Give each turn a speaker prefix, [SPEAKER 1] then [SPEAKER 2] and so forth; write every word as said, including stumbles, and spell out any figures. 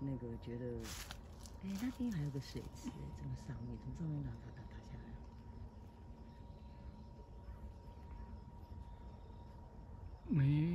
[SPEAKER 1] 那个觉得，哎，那边还有个水池，这么上面，从上面打打打打下来。
[SPEAKER 2] 没